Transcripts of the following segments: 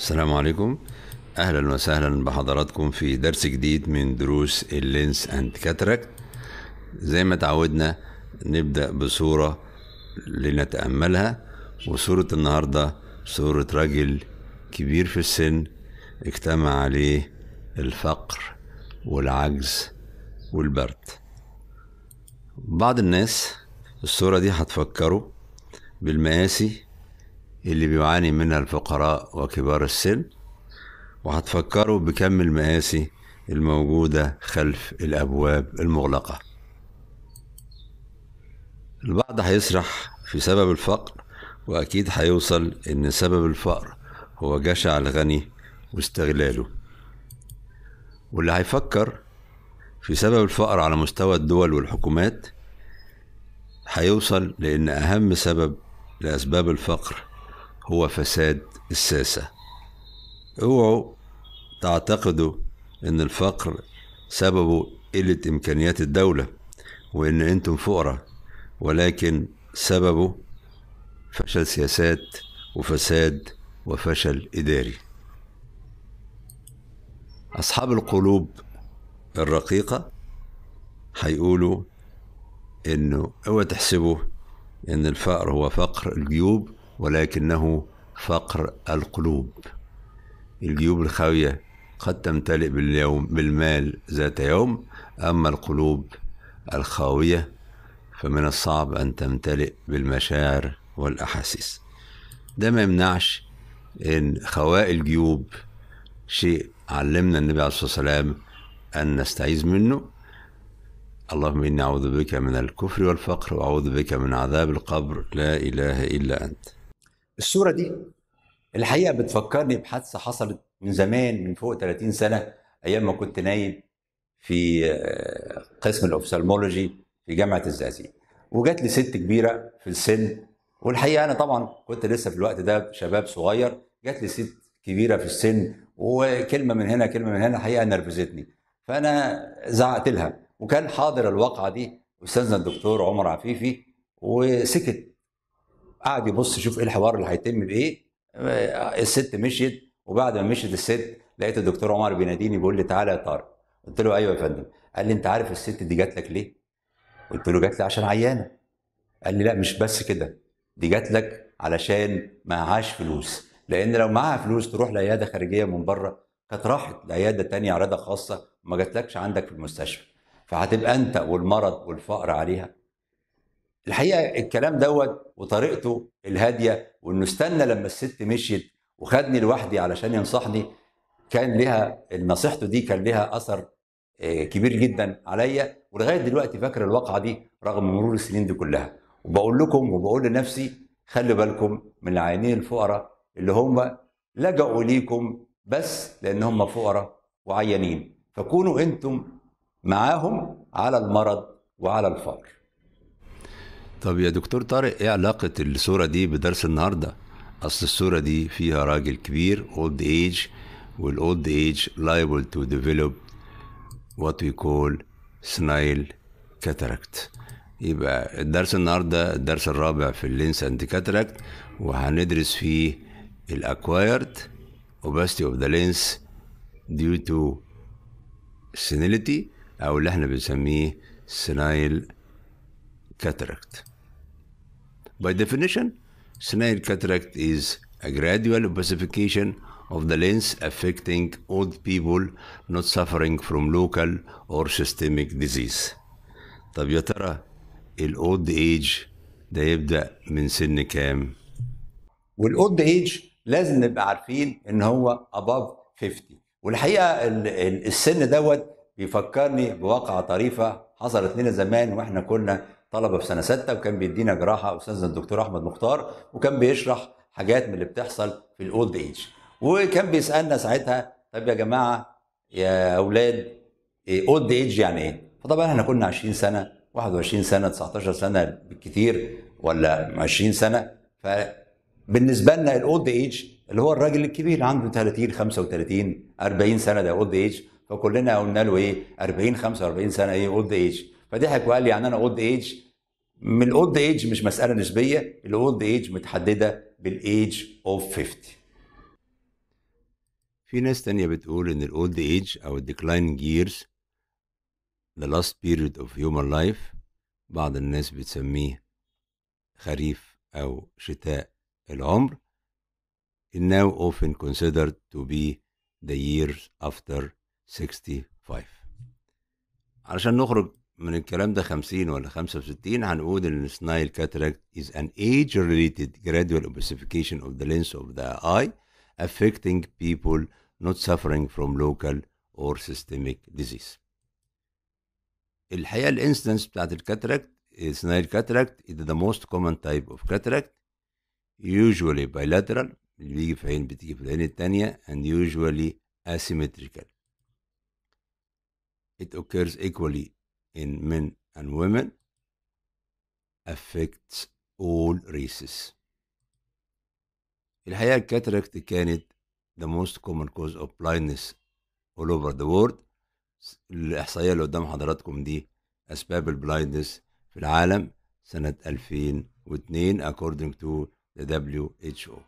السلام عليكم. أهلا وسهلا بحضراتكم في درس جديد من دروس اللينس أند كاتراكت. زي ما تعودنا نبدأ بصورة لنتأملها، وصورة النهاردة صورة راجل كبير في السن اجتمع عليه الفقر والعجز والبرد. بعض الناس الصورة دي هتفكروا بالمآسي اللي بيعاني منها الفقراء وكبار السن، وهتفكروا بكم المآسي الموجودة خلف الأبواب المغلقة. البعض هيسرح في سبب الفقر، وأكيد هيوصل إن سبب الفقر هو جشع الغني واستغلاله، واللي هيفكر في سبب الفقر على مستوى الدول والحكومات هيوصل لأن أهم سبب لأسباب الفقر هو فساد الساسة. اوعوا تعتقدوا ان الفقر سببه قلة امكانيات الدولة وان انتم فقراء، ولكن سببه فشل سياسات وفساد وفشل اداري. اصحاب القلوب الرقيقة هيقولوا انه اوعوا تحسبوا ان الفقر هو فقر الجيوب، ولكنه فقر القلوب. الجيوب الخاوية قد تمتلئ بالمال ذات يوم، أما القلوب الخاوية فمن الصعب أن تمتلئ بالمشاعر والأحاسيس. ده ما يمنعش إن خواء الجيوب شيء علمنا النبي عليه الصلاة والسلام أن نستعيذ منه. اللهم إني أعوذ بك من الكفر والفقر وأعوذ بك من عذاب القبر، لا إله إلا أنت. الصورة دي الحقيقة بتفكرني بحادثة حصلت من زمان، من فوق 30 سنة، أيام ما كنت نايب في قسم الأوفثالمولوجي في جامعة الزقازيق. وجات لي ست كبيرة في السن، والحقيقة أنا طبعا كنت لسه في الوقت ده شباب صغير. جات لي ست كبيرة في السن، وكلمة من هنا كلمة من هنا الحقيقة نرفزتني، فأنا زعقت لها. وكان حاضر الواقعة دي أستاذنا الدكتور عمر عفيفي، وسكت قعد يبص يشوف ايه الحوار اللي هيتم بايه. الست مشيت، وبعد ما مشيت الست لقيت الدكتور عمر بيناديني بيقول لي تعالى يا طارق. قلت له ايوه يا فندم. قال لي انت عارف الست دي جات لك ليه؟ قلت له جات لي عشان عيانه. قال لي لا مش بس كده، دي جات لك علشان معهاش فلوس، لان لو معاها فلوس تروح لعياده خارجيه من بره كانت راحت لعياده تانية عياده خاصه وما جاتلكش عندك في المستشفى، فهتبقى انت والمرض والفقر عليها. الحقيقه الكلام دوت وطريقته الهاديه، وانه استنى لما الست مشيت وخدني لوحدي علشان ينصحني، كان لها نصيحته دي كان لها اثر كبير جدا عليا. ولغايه دلوقتي فاكر الواقعه دي رغم مرور السنين دي كلها. وبقول لكم وبقول لنفسي خلي بالكم من العينين الفقراء اللي هم لجأوا ليكم بس لان هم فقراء وعيانين، فكونوا انتم معاهم على المرض وعلى الفقر. طب يا دكتور طارق، ايه علاقة الصورة دي بدرس النهاردة؟ اصل الصورة دي فيها راجل كبير old age، والاولد age liable to develop what we call senile cataract. يبقى الدرس النهاردة الدرس الرابع في اللينس اند كاتاراكت، وهندرس فيه الاكوايرد opacity of the lens due to senility، او اللي احنا بنسميه senile cataract. By definition, senile cataract is a gradual opacification of the lens affecting old people not suffering from local or systemic disease. طب يا ترى الاولد ايج ده يبدأ من سن كام؟ والاولد ايج لازم نبقى عارفين ان هو above 50. والحقيقه السن دوت بيفكرني بواقعه طريفه حصلت لنا زمان واحنا كنا طلبه في سنه 6، وكان بيدينا جراحه استاذنا الدكتور احمد مختار، وكان بيشرح حاجات من اللي بتحصل في الاولد ايج. وكان بيسالنا ساعتها طب يا جماعه يا اولاد اولد ايج يعني ايه؟ فطبعا احنا كنا 20 سنه 21 سنه 19 سنه بالكثير، ولا 20 سنه. بالنسبه لنا الاولد ايج اللي هو الراجل الكبير عنده 30 35 40 سنه ده اولد ايج، فكلنا قلنا له ايه 40 45 سنه ايه اولد ايج. فضحك وقال لي يعني انا اولد ايج؟ من الاولد ايج مش مساله نسبيه، الاولد ايج متحدده بالايج اوف 50. في ناس تانية بتقول ان الاولد ايج او declining years the last period of human life، بعض الناس بتسميه خريف او شتاء العمر، is now often considered to be the years after 65. علشان نخرج من الكلام ده 50 ولا 65 هنقول ان Snelle cataract is an age-related gradual opacification of the lens of the eye affecting people not suffering from local or systemic disease. الحقيقة الانسيدنس بتاعت الكاتراكت Snelle cataract is the most common type of cataract, usually bilateral اللي بيجي في عين بتيجي في العين التانية and usually asymmetrical. It occurs equally in men and women, affects all races. الحقيقة الكاتراكت كانت the most common cause of blindness all over the world. الإحصائية اللي قدام حضراتكم دي أسباب البلايندنس في العالم سنة 2002 according to the WHO.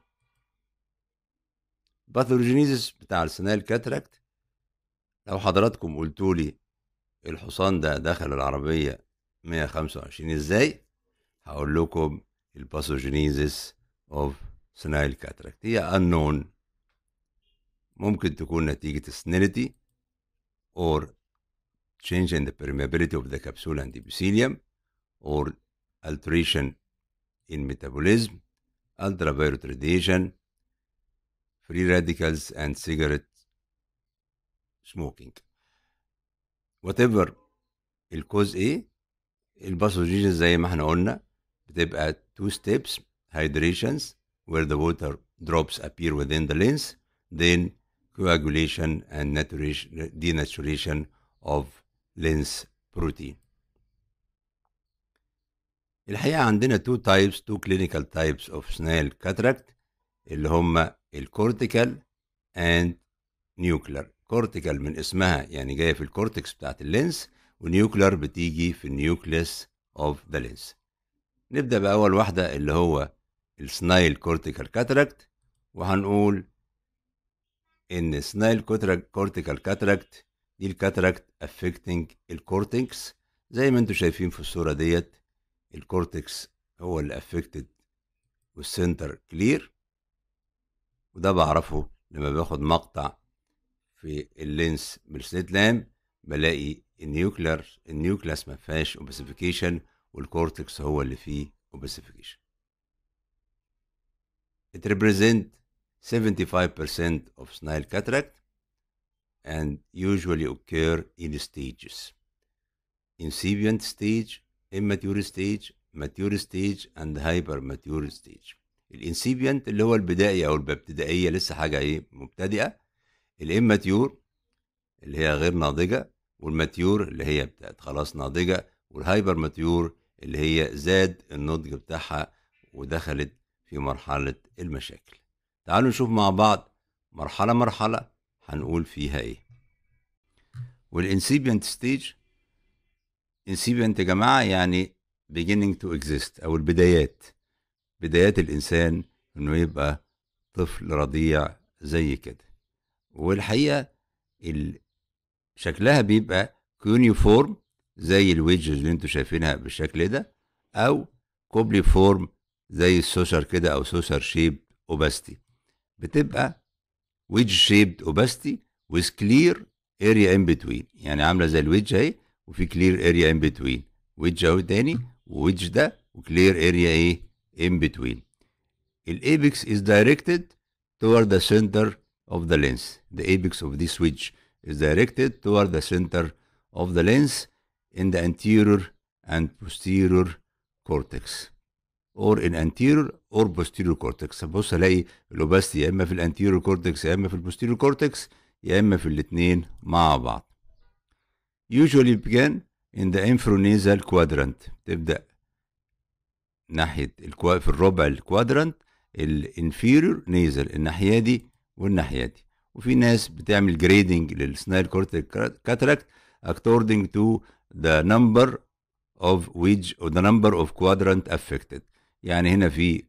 باثوجينيزيس بتاع السنال كاتراكت، لو حضراتكم قلتوا لي الحصان ده دخل العربية 125 ازاي، هقول لكم الباثوجينيزيس اوف سنايل كاتراكت هي unknown. ممكن تكون نتيجة senility or change in the permeability of the capsule and epithelium or alteration in metabolism, ultraviolet radiation, free radicals and cigarette smoking. whatever الكوز ايه، الباثوجينيز زي ما احنا قلنا بتبقى two steps: hydrations where the water drops appear within the lens, then coagulation and denaturation of lens protein. الحقيقة عندنا two clinical types of Snelle cataract اللي هما الكورتيكال and nuclear. كورتيكال من اسمها يعني جاية في الكورتكس بتاعت اللينس، ونيوكلر بتيجي في النيوكليس اوف ذا لينس. نبدأ بأول واحدة اللي هو السنايل كورتيكال كاتراكت، وهنقول ان سنايل كورتيكال كاتراكت دي الكاتراكت افكتنج الكورتكس. زي ما انتم شايفين في الصورة ديت الكورتكس هو اللي افكتد والسنتر كلير، وده بعرفه لما باخد مقطع في اللينس بالسليت لامب بلاقي النيوكلاس ما فيهاش اوباسيفيكيشن والكورتكس هو اللي فيه اوباسيفيكيشن. It represents 75% of Snelle cataract and usually occur in stages: incipient stage, immature stage, mature stage and hypermature stage. الانسيبيانت اللي هو البدائي او الابتدائيه لسه حاجه ايه مبتدئه، الاماتيور اللي هي غير ناضجه، والماتيور اللي هي بتاعت خلاص ناضجه، والهايبر ماتيور اللي هي زاد النضج بتاعها ودخلت في مرحله المشاكل. تعالوا نشوف مع بعض مرحله مرحله هنقول فيها ايه. والانسيبيانت ستيج، انسيبيانت يا جماعه يعني beginning to exist او البدايات، بدايات الانسان انه يبقى طفل رضيع زي كده. والحقيقه شكلها بيبقى كونيفورم زي الويدج اللي انتوا شايفينها بالشكل ده، او كوبلي فورم زي السوسر كده او سوسر شيب اوباستي. بتبقى ويدج شيبد اوباستي with clear area in between، يعني عامله زي الويدج اهي وفي clear area in between، ويدج اهو تاني وويدج ده وكلير area ايه in between. الايبكس is directed toward the center of the lens. The apex of this wedge is directed toward the center of the lens in the anterior and posterior cortex or in anterior or posterior cortex. بص الاقي الاوباستي يا اما في الانتيريور كورتكس يا اما في البوستيريور كورتكس يا اما في الاثنين مع بعض. Usually begin in the infranasal quadrant، تبدأ ناحية في الربع الكوادرانت الانفيريور نيزل، الناحية دي والناحية دي. وفي ناس بتعمل جريدنج للسنايل كورتيكال كاتراكت according to the number of wedge or the number of quadrant affected. يعني هنا في 1 quadrant، هنا 2 quadrant، هنا 3 quadrant، هنا 4 quadrant.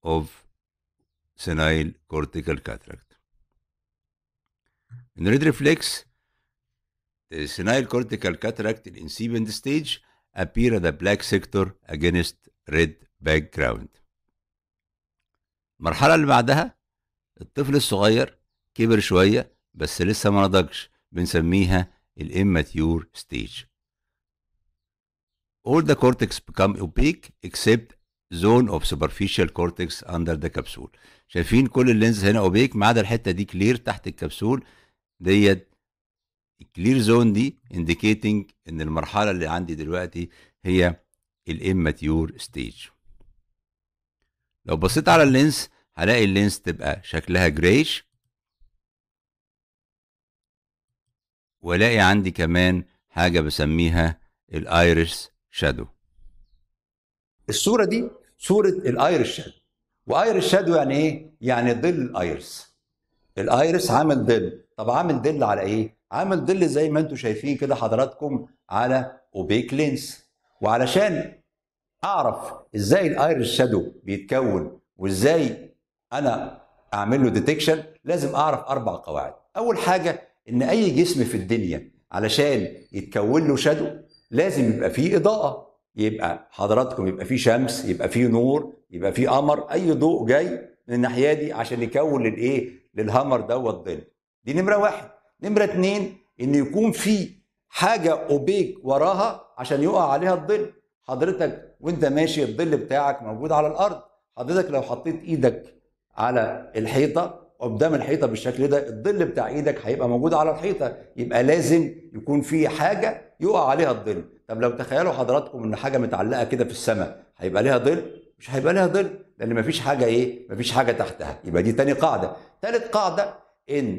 of senile cortical cataract. In red reflex, the senile cortical cataract in incipient stage appear at the black sector against red background. المرحلة اللي بعدها الطفل الصغير كبر شوية بس لسه ما نضجش، بنسميها الاماتيور ستيج. All the cortex become opaque except zone of superficial cortex under the capsule. شايفين كل اللينز هنا اوبيك ما عدا الحتة دي كلير تحت الكبسول ديت. الكلير زون دي indicating ان المرحلة اللي عندي دلوقتي هي الاماتيور ستيج. لو بصيت على اللينس هلاقي اللينس تبقى شكلها جريش، والاقي عندي كمان حاجة بسميها الايرس شادو. الصورة دي صورة الايرس شادو. وايرس شادو يعني ايه؟ يعني ظل الايرس. الايرس عامل ظل. طب عامل ظل على ايه؟ عامل ظل زي ما انتم شايفين كده حضراتكم على اوبيك لينس. وعلشان اعرف ازاي الايرس شادو بيتكون وازاي انا اعمل له ديتكشن، لازم اعرف 4 قواعد. اول حاجه ان اي جسم في الدنيا علشان يتكون له شادو لازم يبقى فيه اضاءه. يبقى حضراتكم يبقى فيه شمس، يبقى فيه نور، يبقى فيه قمر، اي ضوء جاي من الناحيه دي عشان يكون للايه؟ للهامر دوت ظل. دي نمره 1. نمره 2 ان يكون في حاجه اوبيك وراها عشان يقع عليها الظل. حضرتك وانت ماشي الظل بتاعك موجود على الارض، حضرتك لو حطيت ايدك على الحيطه قدام الحيطه بالشكل ده الظل بتاع ايدك هيبقى موجود على الحيطه، يبقى لازم يكون في حاجه يقع عليها الظل. طب لو تخيلوا حضراتكم ان حاجه متعلقه كده في السماء هيبقى لها ظل؟ مش هيبقى لها ظل لان مفيش حاجه ايه؟ مفيش حاجه تحتها. يبقى دي تاني قاعده. تالت قاعده ان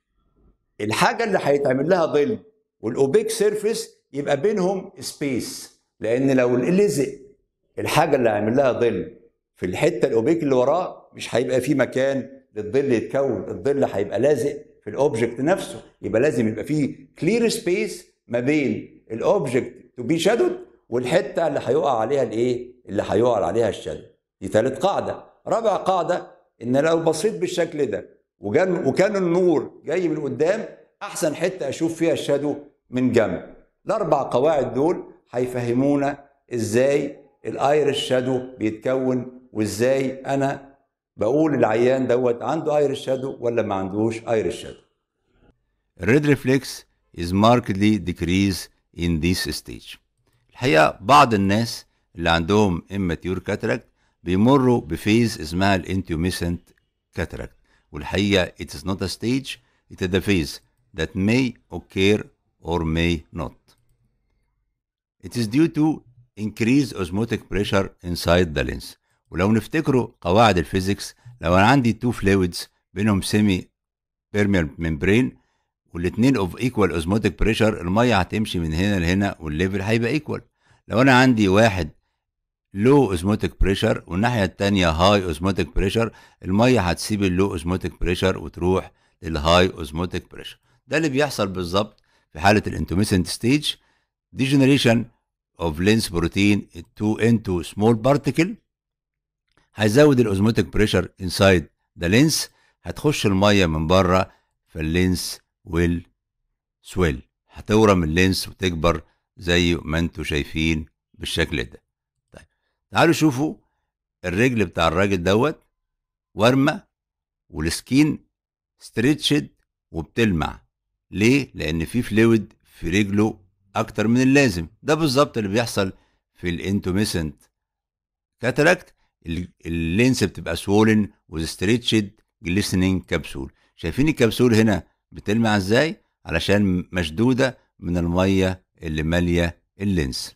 الحاجه اللي هيتعمل لها ظل والاوبيك سيرفيس يبقى بينهم سبيس، لان لو لزق الحاجه اللي هيعمل لها ظل في الحته الاوبيك اللي وراه مش هيبقى في مكان للظل يتكون. الظل هيبقى لازق في الاوبجكت نفسه، يبقى لازم يبقى في كلير سبيس ما بين الاوبجكت تو بي شادود والحته اللي هيقع عليها الايه؟ اللي هيقع عليها الشادو. دي ثالث قاعده. رابع قاعده ان لو بصيت بالشكل ده وكان النور جاي من قدام، احسن حته اشوف فيها الشادو من جنب. الاربع قواعد دول هيفهمونا ازاي الايرس شادو بيتكون وازاي انا بقول العيان دوت عنده ايرس شادو ولا ما عندوش ايرس شادو. الريد ريفلكس is markedly decrease in this stage. الحقيقة بعض الناس اللي عندهم immature cataract بيمروا بفيز اسمها الانتيوميسنت cataract، والحقيقة it is not a stage, it is a phase that may occur or may not. It is due to increased osmotic pressure inside the lens. ولو نفتكروا قواعد الفيزيكس، لو انا عندي two fluids بينهم semi permeable membrane والاتنين of equal osmotic pressure، المية هتمشي من هنا لهنا والليفل هيبقى equal. لو انا عندي واحد low osmotic pressure والناحية التانية high osmotic pressure، المية هتسيب اللو osmotic pressure وتروح للهاي osmotic pressure. ده اللي بيحصل بالظبط في حالة الانتوميسنت ستيج. degeneration of lens protein into small particle هيزود الاوزموتيك بريشر inside the lens، هتخش المية من بره فاللينس will swell، هتورم اللينس وتكبر زي ما انتوا شايفين بالشكل ده. طيب تعالوا شوفوا الرجل بتاع الراجل دوت ورمة والسكين ستريتشد وبتلمع. ليه؟ لان في فلويد في رجله اكتر من اللازم. ده بالظبط اللي بيحصل في الانتوميسنت كاتاراكت. اللينس بتبقى سوولن وستريتشد جليسنينج كبسول. شايفين الكبسول هنا بتلمع ازاي؟ علشان مشدودة من المية اللي مالية اللينس.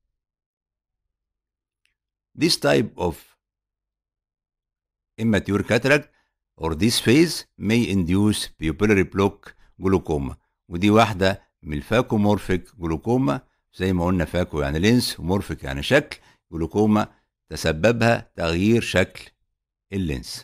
This type of immature cataract or this phase may induce pupillary block glaucoma، ودي واحدة من الفاكومورفيك جلوكوما. زي ما قلنا فاكو يعني لينس ومورفيك يعني شكل، جلوكوما تسببها تغيير شكل اللينس.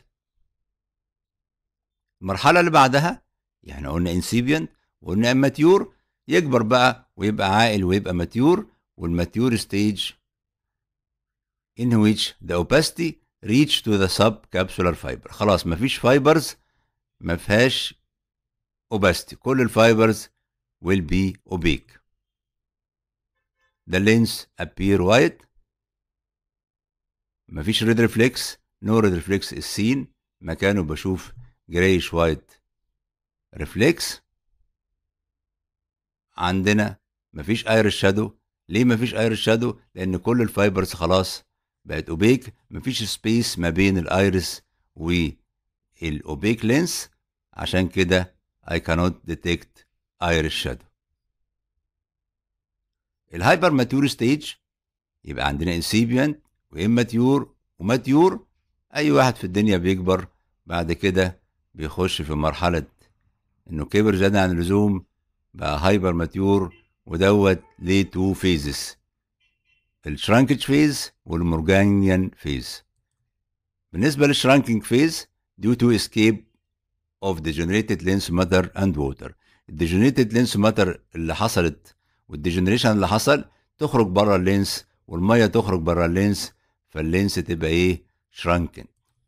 المرحلة اللي بعدها يعني قلنا انسيبيانت وقلنا اماتيور، يكبر بقى ويبقى عاقل ويبقى ماتيور. والماتيور ستيج in which the opacity reach to the subcapsular fiber. خلاص مفيش فايبرز ما فيهاش opacity، كل الفايبرز will be opaque. The lens appear white. مفيش red reflex. No red reflex is seen. مكانه بشوف grayish white reflex. عندنا مفيش iris shadow. ليه مفيش iris shadow؟ لأن كل الفايبرز خلاص بقت opaque. مفيش سبيس ما بين الايرس والاوبيك لينس، عشان كده I cannot detect iris shadow. الهايبر ماتيور ستيج يبقى عندنا incipient واماتيور وماتيور. اي واحد في الدنيا بيكبر بعد كده بيخش في مرحلة انه كبر زيادة عن اللزوم بقى هايبر ماتيور، ودوت ليه تو فيزز، الشرانكج فيز والمورجانيان فيز. بالنسبة للشرانكينج فيز due to escape of degenerated lens matter and water. الديجنريتد لينس ماتر اللي حصلت والديجنريشن اللي حصل تخرج بره اللينس، والميه تخرج بره اللينس، فاللينس تبقى ايه؟ shrunken.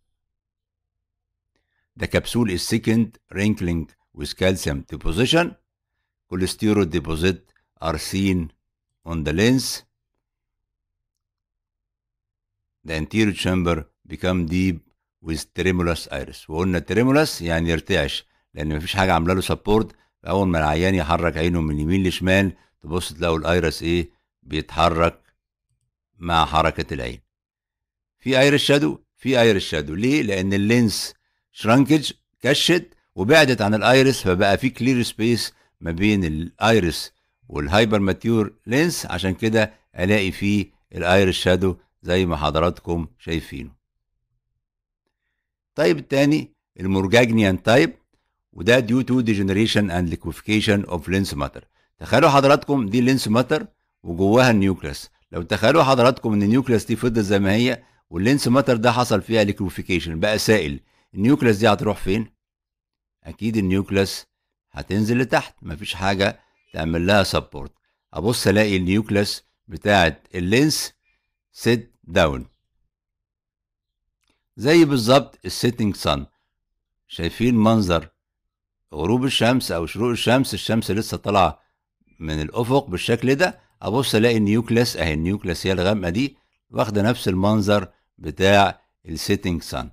The capsule is thickened, wrinkling with calcium deposition. Cholesterol deposit are seen on the lens. The anterior chamber become deep with tremulous iris. وقلنا tremulous يعني يرتعش، لان مفيش حاجه عامله له سبورت. اول ما العيان يحرك عينه من اليمين لشمال تبص تلاقوا الايرس ايه؟ بيتحرك مع حركه العين. في ايرس شادو؟ في ايرس شادو. ليه؟ لان اللينس شرانكج كشت وبعدت عن الايرس، فبقى في كلير سبيس ما بين الايرس والهايبر ماتيور لينس، عشان كده الاقي فيه الايرس شادو زي ما حضراتكم شايفينه. طيب التاني المورجاجنيان تايب، وده due to degeneration and liquefaction of lens matter. تخيلوا حضراتكم دي لينس ماتر وجواها النيوكليس. لو تخيلوا حضراتكم ان النيوكليس دي فضلت زي ما هي واللينس ماتر ده حصل فيها ليكويفيكيشن بقى سائل، النيوكليس دي هتروح فين؟ اكيد النيوكليس هتنزل لتحت، مفيش حاجه تعمل لها سبورت. ابص الاقي النيوكليس بتاعت اللينس سيت داون زي بالظبط السيتنج سان. شايفين منظر غروب الشمس او شروق الشمس، الشمس لسه طالعه من الافق بالشكل ده، ابص الاقي النيوكليس اهي، النيوكليس هي الغامقه دي واخده نفس المنظر بتاع السيتنج سان.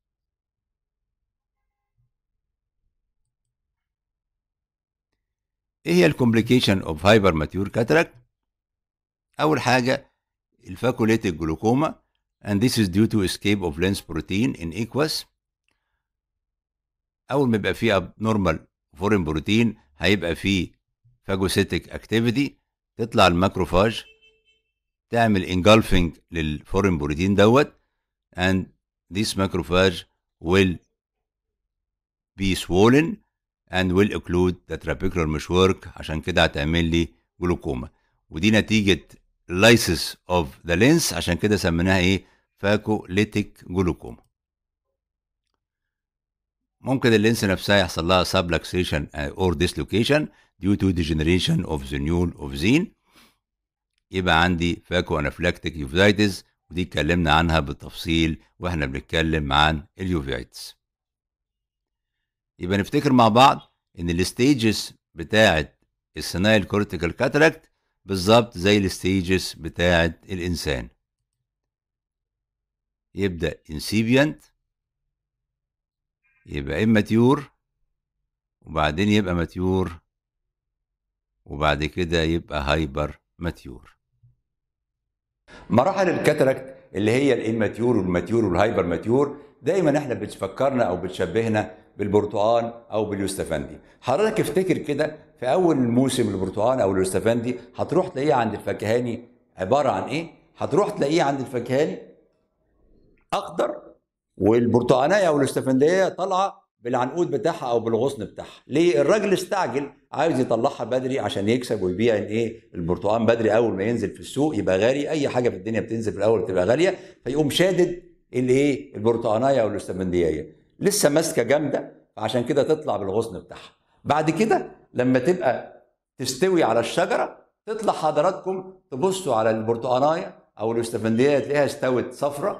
ايه هي الكومبليكيشن اوف هايبر ماتيور كاتراكت؟ اول حاجه الفاكوليتيك جلوكوما and this is due to escape of lens protein in aqueous. اول ما يبقى فيه abnormal foreign protein هيبقى فيه phagocytic activity، تطلع الماكروفاج تعمل engulfing للفورين بروتين دوت and this macrophage will be swollen and will occlude the trabecular meshwork، عشان كده هتعمل لي جلوكوما، ودي نتيجة lysis of the lens، عشان كده سميناها ايه؟ phagolytic جلوكوما. ممكن اللينس نفسها يحصل لها subluxation or dislocation due to degeneration of the neural of zine، يبقى عندي فاكو انافلاكتيك يوفيتس، ودي اتكلمنا عنها بالتفصيل واحنا بنتكلم عن اليوفيتس. يبقى نفتكر مع بعض ان الستيجز بتاعت السينايل كورتيكال كاتاراكت بالظبط زي الستيجز بتاعت الانسان. يبدا انسيبيانت، يبقى اماتيور، وبعدين يبقى ماتيور، وبعد كده يبقى هايبر ماتيور. مراحل الكاتاراكت اللي هي الاماتيور والماتيور والهايبر ماتيور دايما احنا بتفكرنا او بتشبهنا بالبرتقال او باليوستفندي. حضرتك افتكر كده في اول موسم البرتقال او اليوستفندي هتروح تلاقيه عند الفكهاني عباره عن ايه؟ هتروح تلاقيه عند الفكهاني اخضر، والبرتقانيه او اليوستفنديه طالعه بالعنقود بتاعها او بالغصن بتاعها. ليه؟ الراجل استعجل عايز يطلعها بدري عشان يكسب ويبيع ايه؟ البرتقال بدري، اول ما ينزل في السوق يبقى غالي. اي حاجه في الدنيا بتنزل في الاول بتبقى غاليه، فيقوم شادد الايه؟ البرتقانيه او الاستفنديه لسه ماسكه جامده، فعشان كده تطلع بالغصن بتاعها. بعد كده لما تبقى تستوي على الشجره تطلع حضراتكم تبصوا على البرتقانيه او الاستفنديه تلاقيها استوت صفرة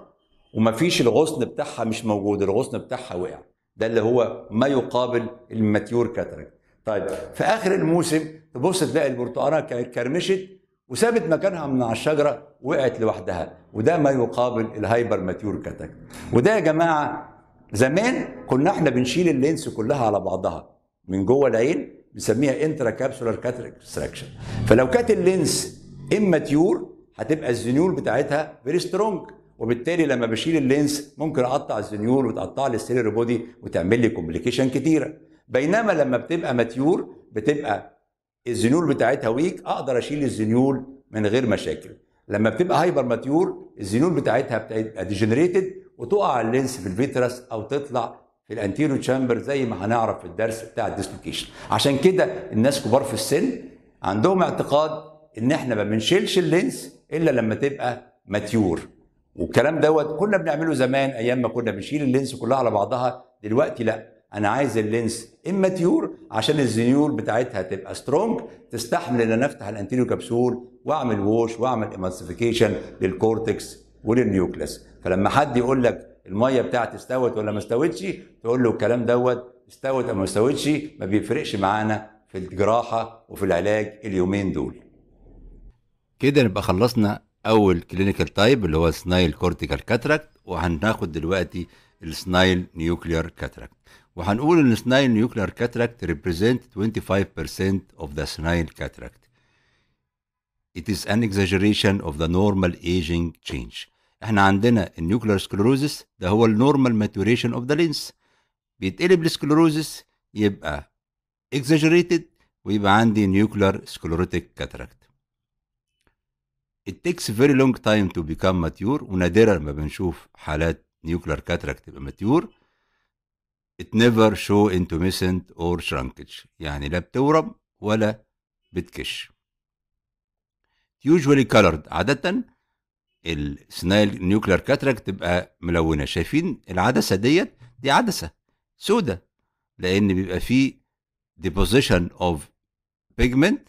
ومفيش الغصن بتاعها مش موجود، الغصن بتاعها وقع، ده اللي هو ما يقابل الماتيور كاتراكت. طيب في اخر الموسم تبص تلاقي البرتقانه كرمشت وسابت مكانها من على الشجره، وقعت لوحدها، وده ما يقابل الهايبر ماتيور كاتراكت. وده يا جماعه زمان كنا احنا بنشيل اللينس كلها على بعضها من جوه العين، بنسميها انترا كابسولار كاتراكت اكستراكشن. فلو كانت اللينس اماتيور هتبقى الزنيول بتاعتها فيري سترونج، وبالتالي لما بشيل اللينس ممكن اقطع الزنيول وتقطع لي السيلر بودي وتعمل لي كومبليكيشن كتيره. بينما لما بتبقى ماتيور بتبقى الزنيول بتاعتها ويك، اقدر اشيل الزنيول من غير مشاكل. لما بتبقى هايبر ماتيور الزنيول بتاعتها بتبقى ديجنريتد وتقع اللينس في الفيترس او تطلع في الانتيريو تشامبر زي ما هنعرف في الدرس بتاع الديسلوكيشن. عشان كده الناس كبار في السن عندهم اعتقاد ان احنا ما بنشيلش اللينس الا لما تبقى ماتيور، والكلام دوت كنا بنعمله زمان ايام ما كنا بنشيل اللينس كلها على بعضها. دلوقتي لا، انا عايز اللينس اماتيور عشان الزنيول بتاعتها تبقى سترونج تستحمل ان انا افتح الانتيريو كبسول واعمل ووش واعمل امالسيفيكيشن للكورتكس وللنيوكليس. فلما حد يقول لك الميه بتاعتي استوت ولا ما استوتش، تقول له الكلام دوت استوت او ما استوتش ما بيفرقش معانا في الجراحه وفي العلاج اليومين دول. كده نبقى خلصنا اول كلينيكال تايب اللي هو سنايل كورتيكال كاتراكت، وهناخد دلوقتي السنايل نيوكليار كاتراكت. وهنقول ان سنايل نيوكليار كاتراكت represent 25% of the senile cataract. It is an exaggeration of the normal aging change. احنا عندنا النيوكليار سكلروزس ده هو النورمال ماتوريشن اوف ذا لينس، بيتقلب السكلروزس يبقى exaggerated ويبقى عندي نيوكليار سكلروتيك كاتراكت. It takes very long time to become mature، ونادرا ما بنشوف حالات نيوكليار كاتراكت تبقى ماتيور. It never show intumescent or shrinkage، يعني لا بتورم ولا بتكش. Usually colored، عادة السنايل نيوكليار كاتراكت تبقى ملونة. شايفين العدسة دي عدسة سودة لأن بيبقى فيه deposition of pigment.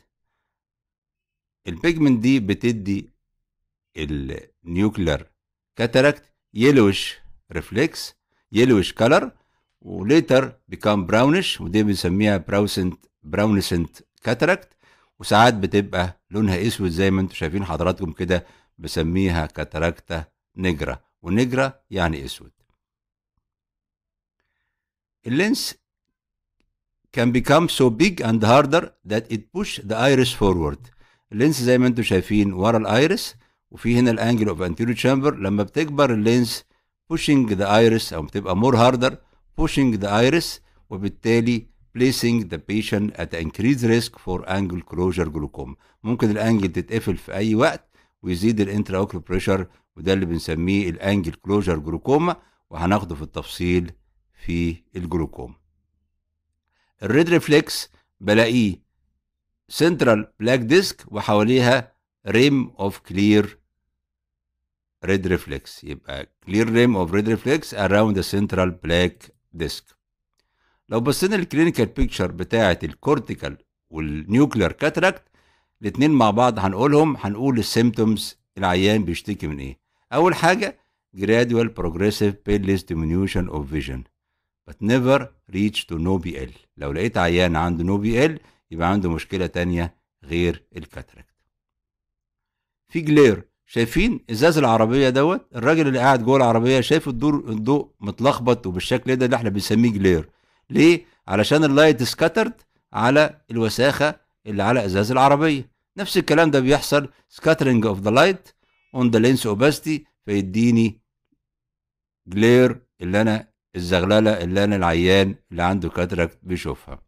البيجمنت دي بتدي النيوكليار كاتاراكت يلوش ريفلكس، يلوش كلر، وليتر بيكام براونش، ودي بنسميها براونسنت كاتاراكت. وساعات بتبقى لونها اسود زي ما انتم شايفين حضراتكم كده، بسميها كاتاراكتا نجرة، ونجرة يعني اسود. اللينس can become so big and harder that it push the iris forward. اللينس زي ما انتم شايفين ورا الايرس، وفي هنا الانجل اوف anterior chamber. لما بتكبر اللينس pushing the iris او بتبقى more harder pushing the iris، وبالتالي placing the patient at increased risk for angle closure glaucoma. ممكن الانجل تتقفل في اي وقت ويزيد الانترا اوكلر بريشر، وده اللي بنسميه الانجل كلوجر جلوكوما، وهناخده في التفصيل في الجلوكوما. الريد ريفلكس بلاقيه سنترال بلاك ديسك وحواليها ريم اوف كلير ريد ريفلكس، يبقى كلير ريم اوف ريد ريفلكس اراوند ذا سنترال بلاك ديسك. لو بصينا للكلينيكال بيكتشر بتاعه الكورتيكال والنيوكلير كاتراكت الاثنين مع بعض هنقول السيمتومز العيان بيشتكي من ايه. اول حاجه gradual progressive painless diminution of vision but never reach to no BL. لو لقيت عيان عنده no BL يبقى عنده مشكله تانية غير الكاتراكت. في جلير، شايفين ازاز العربيه دوت، الراجل اللي قاعد جوه العربيه شايف الضوء متلخبط وبالشكل ده اللي احنا بنسميه جلير. ليه؟ علشان اللايت سكاترد على الوساخه اللي على ازاز العربيه. نفس الكلام ده بيحصل scattering of the light on the lens opacity، فيديني جلير اللي انا الزغلله اللي انا العيان اللي عنده كاتراكت بيشوفها.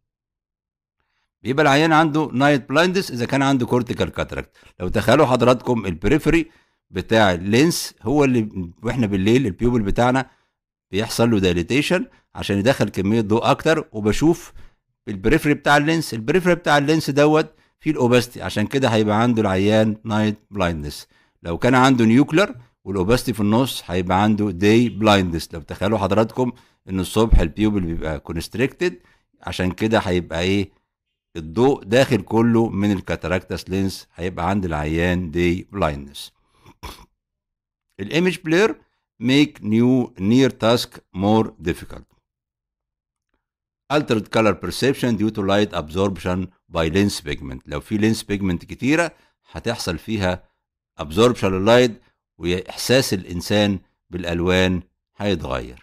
بيبقى العيان عنده نايت بلايندس اذا كان عنده كورتيكال كاتراكت. لو تخيلوا حضراتكم البريفري بتاع اللينس هو اللي واحنا بالليل البيوبل بتاعنا بيحصل له دايليتيشن عشان يدخل كميه ضوء اكتر، وبشوف البريفري بتاع اللينس. البريفري بتاع اللينس دوت فيه الاوباستي، عشان كده هيبقى عنده العيان نايت بلايندس. لو كان عنده نيوكلر والاوباستي في النص هيبقى عنده داي بلايندس. لو تخيلوا حضراتكم ان الصبح البيوبل بيبقى كونستريكتد، عشان كده هيبقى ايه الضوء داخل كله من الكاتاراكتاس لينس، هيبقى عند العيان داي بلايندنس. الايمج بلير make new near task more difficult. Altered color perception due to light absorption by lens pigment. لو في lens pigment كتيرة هتحصل فيها absorption لللايت وإحساس الإنسان بالألوان هيتغير.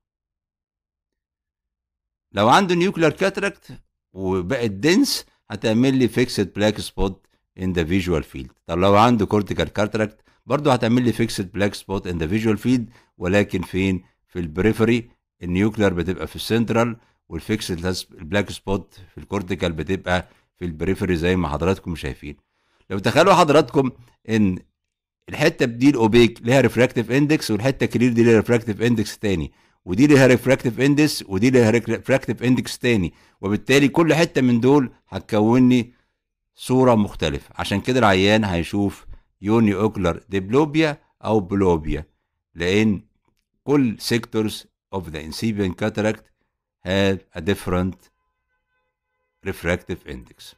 لو عنده نيوكلير كاتراكت وبقت دنس هتعمل لي فيكسد بلاك سبوت ان ذا فيجوال فيلد. طب لو عنده كورتيكال كاتراكت برضه هتعمل لي فيكسد بلاك سبوت ان ذا فيجوال فيلد، ولكن فين؟ في البريفري. النيوكلير بتبقى في السنترال، والفيكسد بلاك سبوت في الكورتيكال بتبقى في البريفري زي ما حضراتكم شايفين. لو تخيلوا حضراتكم ان الحته دي الاوبيك ليها ريفراكتيف اندكس، والحته كلير دي ليها ريفراكتيف اندكس تاني، ودي ليها ريفراكتيف اندكس، ودي ليها ريفراكتيف اندكس تاني، وبالتالي كل حته من دول هتكون لي صوره مختلفه. عشان كده العيان هيشوف يوني اوكلر ديبلوبيا او بلوبيا، لان كل sectors of the incipient cataract have a different refractive index.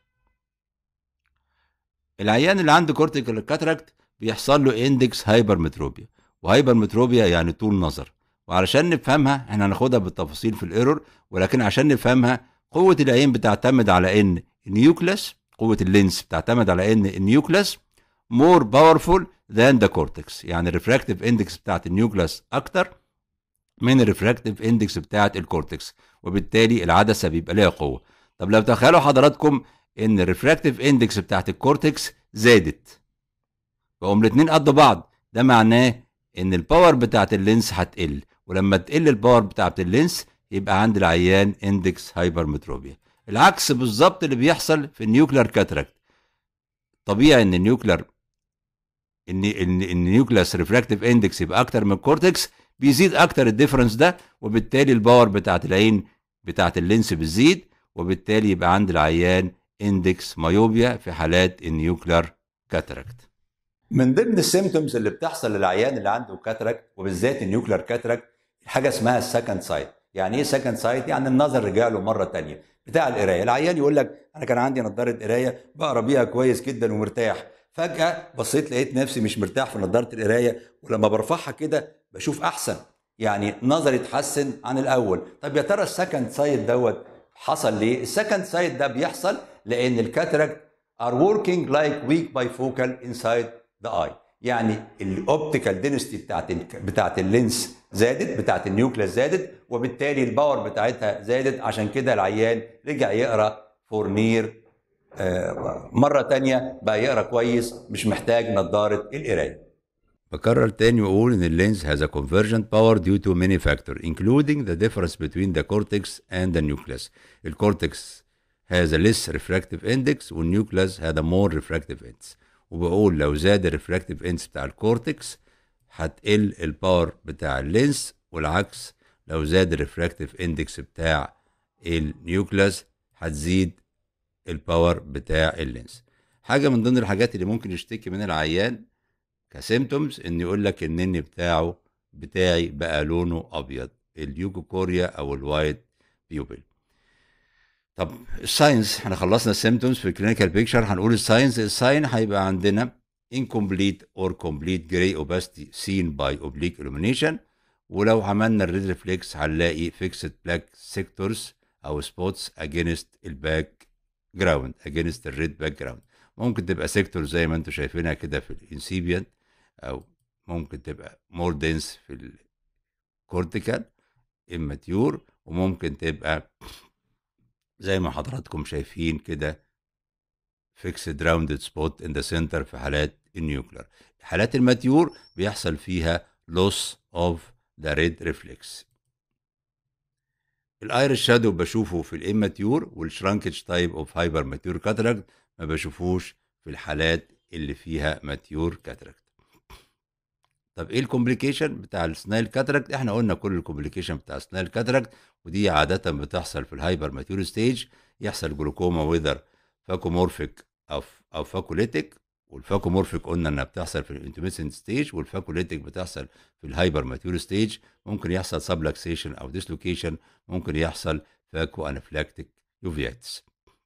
العيان اللي عنده كورتيكال كاتراكت بيحصل له اندكس هايبرمتروبيا، وهايبرمتروبيا يعني طول نظر. وعلشان نفهمها احنا هناخدها بالتفاصيل في الايرور، ولكن عشان نفهمها قوة العين بتعتمد على ان النيوكلس، قوة اللينس بتعتمد على ان النيوكلس more powerful than the cortex. يعني الريفراكتيف اندكس بتاعت النيوكلس اكتر من الريفراكتيف اندكس بتاعت الكورتكس، وبالتالي العدسة بيبقى ليها قوة. طب لو تخيلوا حضراتكم ان الريفراكتيف اندكس بتاعت الكورتكس زادت، فهم الاثنين قد بعض، ده معناه ان الباور بتاعت اللينس هتقل، ولما تقل الباور بتاعت اللينس يبقى عند العيان اندكس هايبرمتروبيا. العكس بالظبط اللي بيحصل في النيوكلير كاتراكت. طبيعي ان النيوكلاس ريفراكتيف اندكس يبقى اكتر من الكورتكس، بيزيد اكتر الديفرنس ده، وبالتالي الباور بتاعت العين بتاعت اللينس بتزيد، وبالتالي يبقى عند العيان اندكس مايوبيا في حالات النيوكلير كاتراكت. من ضمن السيمتومز اللي بتحصل للعيان اللي عنده كاتراكت وبالذات النيوكلير كاتراكت حاجه اسمها السكند سايت. يعني ايه سكند سايت؟ يعني النظر رجع له مره ثانيه بتاع القرايه. العيان يقول لك انا كان عندي نظاره قرايه بقرا بيها كويس جدا ومرتاح، فجاه بصيت لقيت نفسي مش مرتاح في نظاره القرايه، ولما برفعها كده بشوف احسن، يعني نظري اتحسن عن الاول. طب يا ترى السكند سايت دوت حصل ليه؟ السكند سايت ده بيحصل لان الكاتراكت are working like weak bifocal inside the eye. يعني الاوبتيكال دينستي بتاعت اللينس زادت، بتاعت النيوكليس زادت، وبالتالي الباور بتاعتها زادت. عشان كده العيان رجع يقرا فورنير مره تانية، بقى يقرا كويس مش محتاج نظاره القرايه. بكرر تاني واقول ان اللينز has a convergent power due to many factors including the difference between the cortex and the nucleus. الكورتكس has a less refractive index والنيوكليس had a more refractive index. وبقول لو زاد الريفراكتيف اندكس بتاع الكورتكس هتقل الباور بتاع اللينس، والعكس لو زاد الريفراكتيف اندكس بتاع النيوكليس هتزيد الباور بتاع اللينس. حاجه من ضمن الحاجات اللي ممكن يشتكي من العيان كسيمتومز ان يقول لك النني بتاعي بقى لونه ابيض، اليوكوكوريا او الوايت بيوبل. طب الساينس، احنا خلصنا السيمتومز في الكلينيكال بيكتشر، هنقول الساينس. الساين هيبقى عندنا incomplete or complete gray opacity seen by oblique illumination، ولو عملنا الريد ريفلكس هنلاقي fixed black sectors او spots against الباك جراوند، against الريد باك جراوند. ممكن تبقى سيكتور زي ما انتم شايفينها كده في الانسيبيانت، او ممكن تبقى more dense في الكورتيكال immature، وممكن تبقى زي ما حضراتكم شايفين كده fixed rounded spot in the center في حالات النيوكلر. حالات الماتيور بيحصل فيها loss of the red reflex. الايرس شادو بشوفه في الاماتيور، والشرانكج تايب اوف هايبر ماتيور كاتراكت ما بشوفوش في الحالات اللي فيها ماتيور كاتراكت. طب ايه الكومبليكيشن بتاع السنايل كاتراكت؟ احنا قلنا كل الكومبليكيشن بتاع السنايل كاتراكت، ودي عاده بتحصل في الهايبر ماتيور ستيج. يحصل جلوكوما ويذر فاكومورفيك او فاكوليتيك، والفاكومورفيك قلنا انها بتحصل في الانترميتنت ستيج، والفاكوليتيك بتحصل في الهايبر ماتيور ستيج. ممكن يحصل سبلكسيشن او ديسلوكيشن، ممكن يحصل فاكو انافلاكتيك يوفيتس.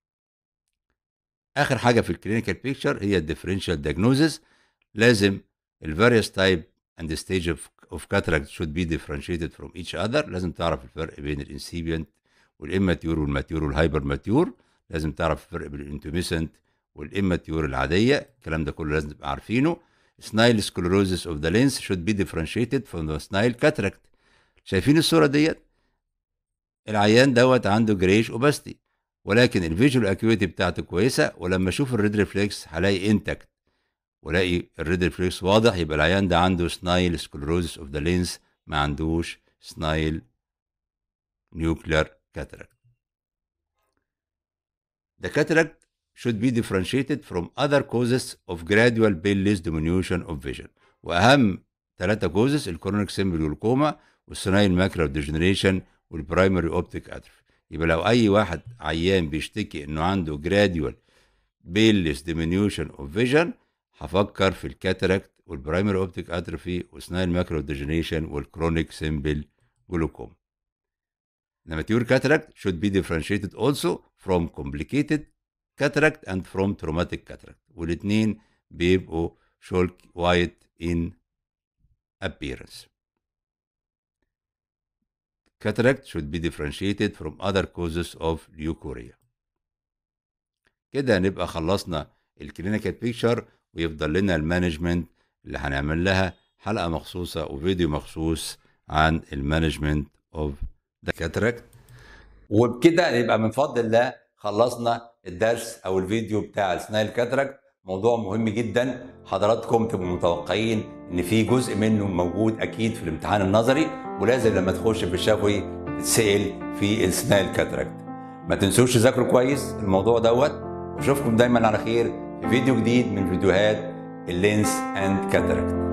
اخر حاجه في الكلينيكال بيكتشر هي الديفرنشال دياجنوزس. لازم الفاريوس تايب and the stage of of cataract should be differentiated from each other. لازم تعرف الفرق بين الانسيبيانت والاماتيور والماتيور والهايبر ماتيور. لازم تعرف الفرق بين الانتوميسنت والاماتيور العاديه. الكلام ده كله لازم تبقى عارفينه. Snile sclerosis of the lens should be differentiated from the snile cataract. شايفين الصوره ديت؟ العيان دوت عنده جريش اوباستي، ولكن الفيجوال اكيويتي بتاعته كويسه، ولما اشوف الريد ريفلكس هلاقي انتكت، ولاقي الريد ريفلكس واضح، يبقى العيان ده عنده سنايل سكلروزس اوف ذا لينس، ما عندوش سنايل نيوكلير كاتاراكت. The cataract should be differentiated from other causes of gradual painless diminution of vision. واهم 3 causes الكورونيك سيمبل جلوكوما والسنايل ماكرال ديجنريشن والبرايمري اوبتيك اتروفي. يبقى لو اي واحد عيان بيشتكي انه عنده gradual painless diminution of vision هفكر في الكاتاراكت والبرايمري اوبتيك اتروفي والسنايل ماكرال ديجنريشن والكرونيك سيمبل جلوكوما. The mature cataract should be differentiated also from complicated cataract and from traumatic cataract. والاثنين بيبقوا شولك وايت in appearance. Cataract should be differentiated from other causes of leukorrhea. كده نبقى خلصنا الكلينيكال بيكتشر، ويفضل لنا المانجمنت اللي هنعمل لها حلقة مخصوصة وفيديو مخصوص عن المانجمنت اوف ذا كاتاراكت. وبكده يبقى من فضل الله خلصنا الدرس او الفيديو بتاع السنايل كاتاراكت. موضوع مهم جدا، حضراتكم تبقوا متوقعين ان في جزء منه موجود اكيد في الامتحان النظري، ولازم لما تخش في الشفوي تتسال في السنايل كاتاراكت. ما تنسوش تذاكروا كويس الموضوع دوت، واشوفكم دايما على خير في فيديو جديد من فيديوهات اللينس اند كاتاراكت.